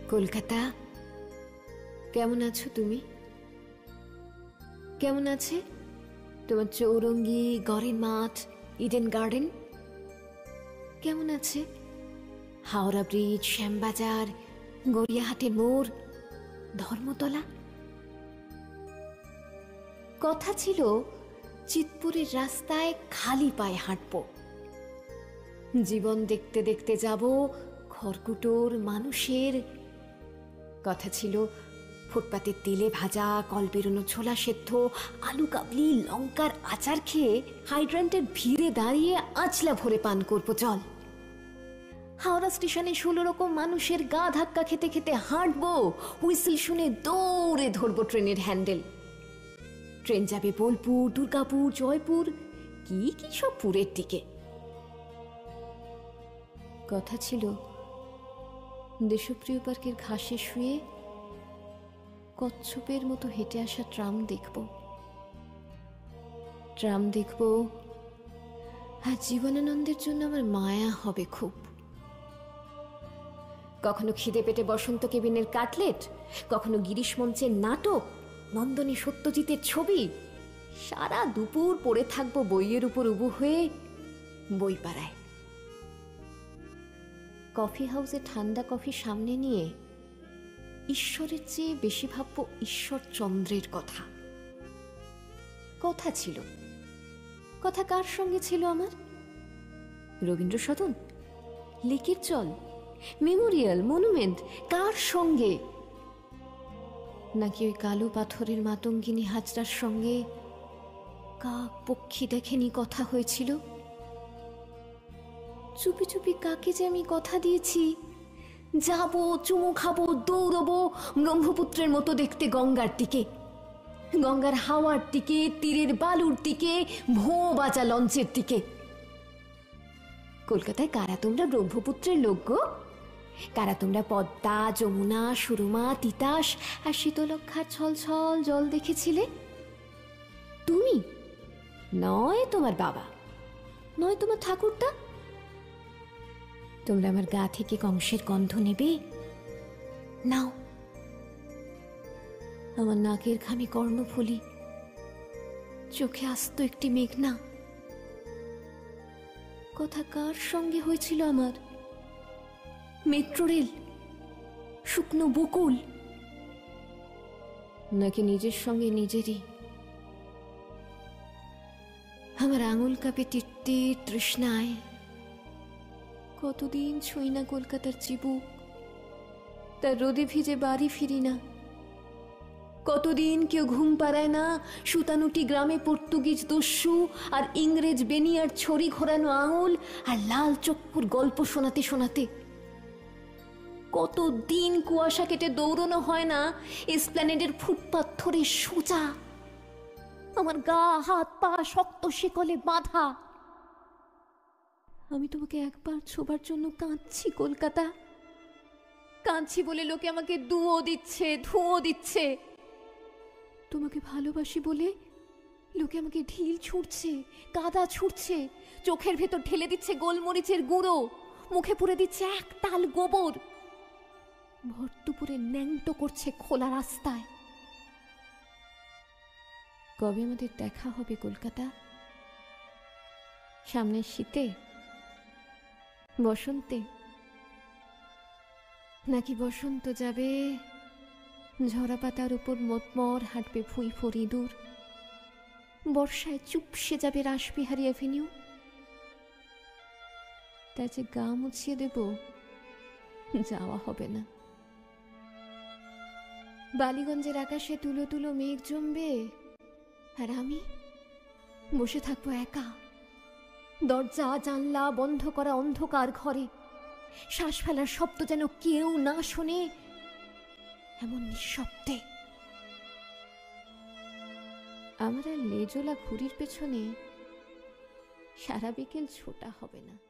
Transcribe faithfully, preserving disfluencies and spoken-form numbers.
কলকাতা, কেমন আছো তুমি? কেমন আছে তোমার চৌরঙ্গি, গড়ের মাঠ, ইডেন গার্ডেন? কেমন আছে হাওড়া ব্রিজ, শ্যামবাজার, গড়িয়াহাটের মোড়, ধর্মতলা? কথা ছিল চিতপুরের রাস্তায় খালি পায়ে হাঁটব, জীবন দেখতে দেখতে যাব খড়কুটোর মানুষের। কথা ছিল ফুটপাতে তেলে ভাজা, কল বেরোনো ছোলা সেদ্ধ, আলু কাবলি, লঙ্কার আচার খেয়ে হাইড্রান্টের ভিড়ে দাঁড়িয়ে আঁচলা ভরে পান করবো জল। হাওড়া স্টেশনে ষোলো রকম মানুষের গা ধাক্কা খেতে খেতে হাঁটবো, হুইসেল শুনে দৌড়ে ধরবো ট্রেনের হ্যান্ডেল। ট্রেন যাবে বোলপুর, দুর্গাপুর, জয়পুর, কি কি সব পুরের দিকে। কথা ছিল দেশপ্রিয় পার্কের ঘাসে শুয়ে কচ্ছপের মতো হেঁটে আসা ট্রাম দেখব, ট্রাম দেখব আর জীবনানন্দের জন্য আমার মায়া হবে খুব। কখনো খিদে পেটে বসন্ত কেবিনের কাটলেট, কখনো গিরিশ মঞ্চের নাটক, নন্দনী সত্যজিতের ছবি। সারা দুপুর পড়ে থাকবো বইয়ের উপর উবু হয়ে বই পাড়ায়। কফি হাউসে ঠান্ডা কফি সামনে নিয়ে ঈশ্বরের চেয়ে বেশি ভাববো ঈশ্বরচন্দ্রের কথা। কথা ছিল, কথা কার সঙ্গে ছিল আমার? রবীন্দ্র সদন, লেকের চল, মেমোরিয়াল, মনুমেন্ট, কার সঙ্গে? নাকি ওই কালো পাথরের মাতঙ্গিনী হাজরার সঙ্গে কাক পক্ষী দেখেনি কথা হয়েছিল? চুপি চুপি কাকে যে আমি কথা দিয়েছি, যাবো, চুমু খাবো, দৌড়বো ব্রহ্মপুত্রের মতো দেখতে গঙ্গার দিকে, গঙ্গার হাওয়ার দিকে, তীরের বালুর দিকে, ভোঁ বাজা লঞ্চের দিকে। কলকাতায় কারা তোমরা ব্রহ্মপুত্রের লোক গো? কারা তোমরা পদ্মা, যমুনা, সুরমা, তিতাস আর শীতলক্ষার ছল ছল জল দেখেছিলে? তুমি নয়, তোমার বাবা নয়, তোমার ঠাকুরদা। তোমরা আমার গা থেকে কংসের গন্ধ নেবে? নাও। আমার নাকের ঘামে কর্ণফুলি, চোখে আস্ত একটি মেঘনা। কথা কার সঙ্গে হয়েছিল আমার? মেট্রো রেল, শুকনো বকুল, নাকি নিজের সঙ্গে নিজেরই? আমার আঙুল কাঁপে টিট্টির তৃষ্ণায়। কতদিন ছুঁই না কলকাতার চিবুক, তার রোদে ভিজে বাড়ি ফিরি না। কতদিন কেউ ঘুম পাড়ায় না সুতানুটি গ্রামে পর্তুগিজ দস্যু আর ইংরেজ বেনিয়ার ছড়ি ঘোরানো আঙুল আর লাল চক্ষুর গল্প শোনাতে শোনাতে। কতদিন কুয়াশা কেটে দৌড়ানো হয় না এসপ্ল্যানেডের ফুটপাথ ধরে সোজা, আমার গা হাত পা শক্ত শিকলে বাঁধা। আমি তোমাকে একবার ছোবার জন্য কাঁদছি কলকাতা, কাঁদছি বলে লোকে আমাকে দুয়ো দিচ্ছে, ধুয়ো দিচ্ছে। তোমাকে ভালোবাসি বলে লোকে আমাকে ঢিল ছুঁড়ছে, কাদা ছুঁড়ছে, চোখের ভেতর ঢেলে দিচ্ছে গোলমরিচের গুঁড়ো, মুখে পুরে দিচ্ছে এক তাল গোবর, ভর দুপুরে ন্যাংটো করছে খোলা রাস্তায়। কবে আমাদের দেখা হবে কলকাতা? সামনের শীতে, বসন্তে? নাকি বসন্ত যাবে, ঝরা পাতার উপর মতমর হাঁটবে ফুই ফড় ইঁদুর, বর্ষায় চুপসে যাবে রাসবিহারী অ্যাভিনিউ? তাই যে গা মুছিয়ে দেব, যাওয়া হবে না। বালিগঞ্জের আকাশে তুলো তুলো মেঘ জমবে, আর আমি বসে থাকবো একা, দরজা জানলা বন্ধ করা অন্ধকার ঘরে, শ্বাস ফেলার শব্দ যেন কেউ না শোনে, এমন নিঃশব্দে। আমার আর লেজোলা ঘুড়ির পেছনে সারা বিকেল ছোটা হবে না।